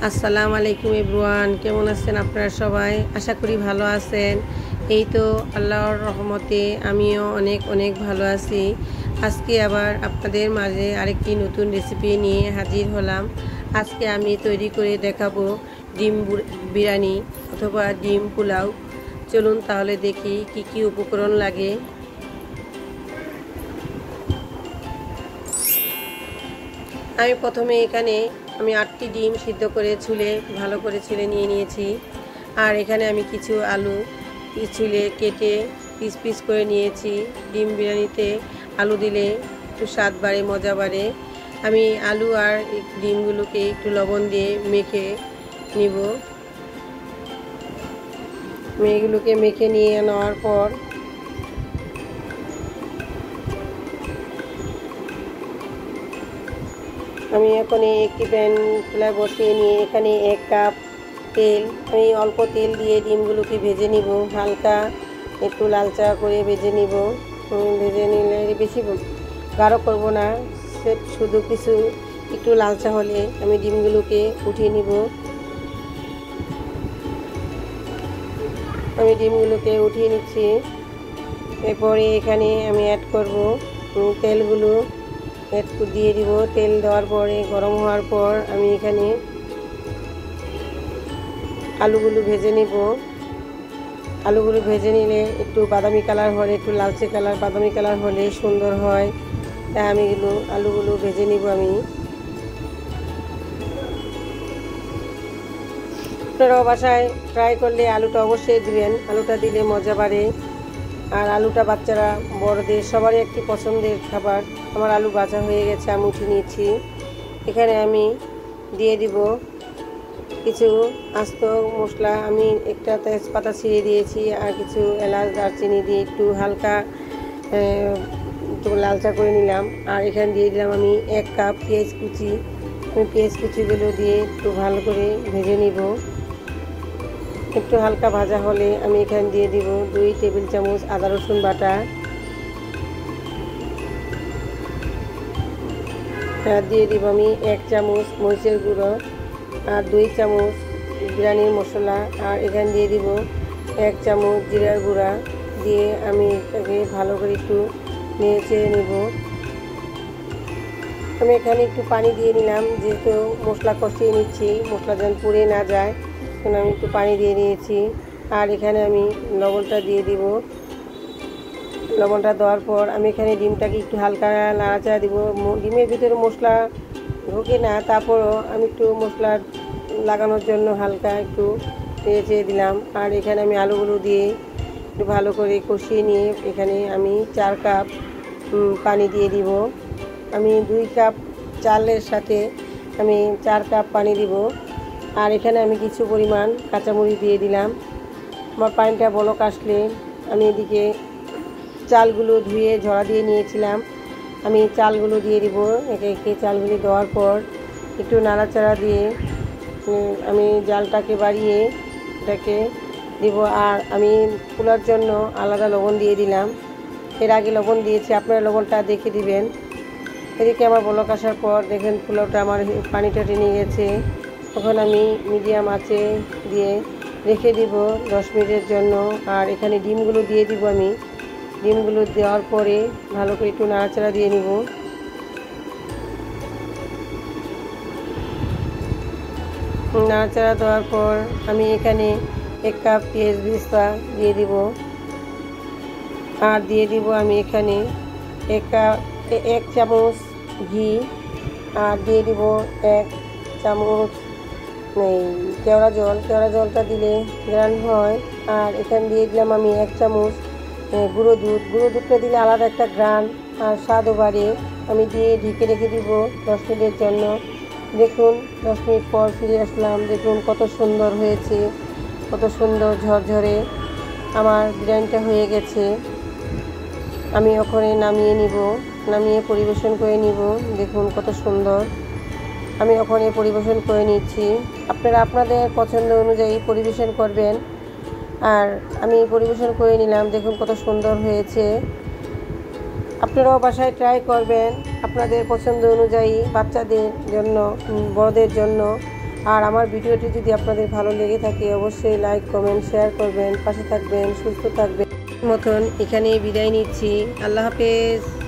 আসসালামু আলাইকুম এভরিওয়ান, কেমন আছেন আপনারা সবাই? আশা করি ভালো আছেন। এই তো আল্লাহর রহমতে আমিও অনেক অনেক ভালো আছি। আজকে আবার আপনাদের মাঝে আরেকটি নতুন রেসিপি নিয়ে হাজির হলাম। আজকে আমি তৈরি করে দেখাবো ডিম বিরিয়ানি অথবা ডিম পোলাও। চলুন তাহলে দেখি কি কি উপকরণ লাগে। আমি প্রথমে এখানে 8টি ডিম সিদ্ধ করে ভালো করে ছুলে নিয়ে নিয়েছি। আর এখানে আমি কিছু আলু ছুলে কেটে পিস পিস করে নিয়েছি। ডিম বিরিয়ানিতে আলু দিলে একটু স্বাদ বাড়ে, মজা বাড়ে। আমি আলু আর ডিমগুলোকে একটু লবণ দিয়ে মেখে নিব। এগুলোকে মেখে নিয়ে নেওয়ার পর আমি এখন একটি প্যান চুলায় বসিয়ে নিয়ে এখানে 1 কাপ তেল, আমি অল্প তেল দিয়ে ডিমগুলোকে ভেজে নিব। হালকা একটু লালচা করে ভেজে নিব। ভেজে নিলে বেশি গাঢ় করব না, শুধু কিছু একটু লালচা হলে আমি ডিমগুলোকে উঠিয়ে নিব। আমি ডিমগুলোকে উঠিয়ে নিচ্ছি। এরপরে এখানে আমি অ্যাড করব তেলগুলো দিয়ে দিব। তেল দেওয়ার পরে গরম হওয়ার পর আমি এখানে আলুগুলো ভেজে নিব। আলুগুলো ভেজে নিলে একটু বাদামি কালার হলে, একটু লালচে কালার বাদামি কালার হলে সুন্দর হয়। তাই আমি আলুগুলো ভেজে নিব। আমি আপনারাও বাসায় ট্রাই করলে আলুটা অবশ্যই দিবেন। আলুটা দিলে মজা বাড়ে। আর আলুটা বাচ্চারা বড়দের সবারই একটি পছন্দের খাবার। আমার আলু ভাজা হয়ে গেছে, আমি উঠিয়ে নিয়েছি। এখানে আমি দিয়ে দিব কিছু আস্ত মশলা। আমি একটা তেজপাতা ছিঁড়ে দিয়েছি আর কিছু এলাচ দারচিনি দিয়ে একটু হালকা একটু লালচা করে নিলাম। আর এখানে দিয়ে দিলাম আমি 1 কাপ পেঁয়াজ কুচি। আমি পেঁয়াজ কুচিগুলো দিয়ে একটু ভালো করে ভেজে নিব। একটু হালকা ভাজা হলে আমি এখানে দিয়ে দিব 2 টেবিল চামচ আদা রসুন বাটা। দিয়ে দিব আমি 1 চামচ মরিচের গুঁড়ো আর 2 চামচ বিরিয়ানির মশলা। আর এখানে দিয়ে দিব 1 চামচ জিরার গুঁড়া দিয়ে আমি এটাকে ভালো করে একটু নেড়ে নেব। আমি এখানে একটু পানি দিয়ে নিলাম, যেহেতু মশলা কষিয়ে নিচ্ছি, মশলা যেন পুড়ে না যায়, সেখানে আমি একটু পানি দিয়ে নিয়েছি। আর এখানে আমি লবণটা দিয়ে দিব। লবণটা দেওয়ার পর আমি এখানে ডিমটাকে একটু হালকা নাড়াচাড়া দিব। ডিমের ভিতরে মশলা ঢোকে না, তারপরও আমি একটু মশলা লাগানোর জন্য হালকা একটু নেড়ে দিলাম। আর এখানে আমি আলুগুলো দিয়ে একটু ভালো করে কষিয়ে নিয়ে এখানে আমি 4 কাপ পানি দিয়ে দিব। আমি 2 কাপ চালের সাথে আমি 4 কাপ পানি দিব। আর এখানে আমি কিছু পরিমাণ কাঁচামরিচ দিয়ে দিলাম। আমার পানিটা বলক আসলে আমি এদিকে চালগুলো ধুয়ে ঝরা দিয়ে নিয়েছিলাম, আমি চালগুলো দিয়ে দিব। একে একে চালগুলি দেওয়ার পর একটু নাড়াচাড়া দিয়ে আমি জালটাকে বাড়িয়ে এটাকে দিব। আর আমি পোলাওর জন্য আলাদা লবণ দিয়ে দিলাম। এর আগে লবণ দিয়েছি, আপনারা লবণটা দেখে দিবেন। এদিকে আমার বলক আসার পর দেখেন পোলাওটা আমার পানিটা টেনে গেছে। তখন আমি মিডিয়াম আঁচে দিয়ে রেখে দিব 10 মিনিটের জন্য। আর এখানে ডিমগুলো দিয়ে দিব। আমি ডিমগুলো দেওয়ার পরে ভালো করে একটু নাড়াচাড়া দিয়ে নিব। নাড়াচাড়া দেওয়ার পর আমি এখানে 1 কাপ পেঁয়াজ বেরেস্তা দিয়ে দিব। আর দিয়ে দিব আমি এখানে 1 চামচ ঘি। আর দিয়ে দিব 1 চামচ কেওড়া জলটা দিলে গ্রান হয়। আর এখানে দিয়ে দিলাম আমি 1 চামচ গুঁড়ো দুধটা দিলে আলাদা একটা গ্রান আর স্বাদও বাড়ে। আমি দিয়ে ঢেকে রেখে দিব 10 মিনিটের জন্য। দেখুন 10 মিনিট পর ফিরে আসলাম। দেখুন কত সুন্দর হয়েছে, কত সুন্দর ঝরঝরে আমার বিরিয়ানিটা হয়ে গেছে। আমি ওখানে নামিয়ে পরিবেশন করে নিব। দেখুন কত সুন্দর আমি ওখানে পরিবেশন করে নিচ্ছি। আপনারা আপনাদের পছন্দ অনুযায়ী পরিবেশন করবেন। আর আমি পরিবেশন করে নিলাম। দেখুন কত সুন্দর হয়েছে। আপনারাও বাসায় ট্রাই করবেন আপনাদের পছন্দ অনুযায়ী, বাচ্চাদের জন্য, বড়দের জন্য। আর আমার ভিডিওটি যদি আপনাদের ভালো লেগে থাকে অবশ্যই লাইক কমেন্ট শেয়ার করবেন, পাশে থাকবেন, সুস্থ থাকবেন। মতন এখানেই বিদায় নিচ্ছি। আল্লাহ হাফেজ।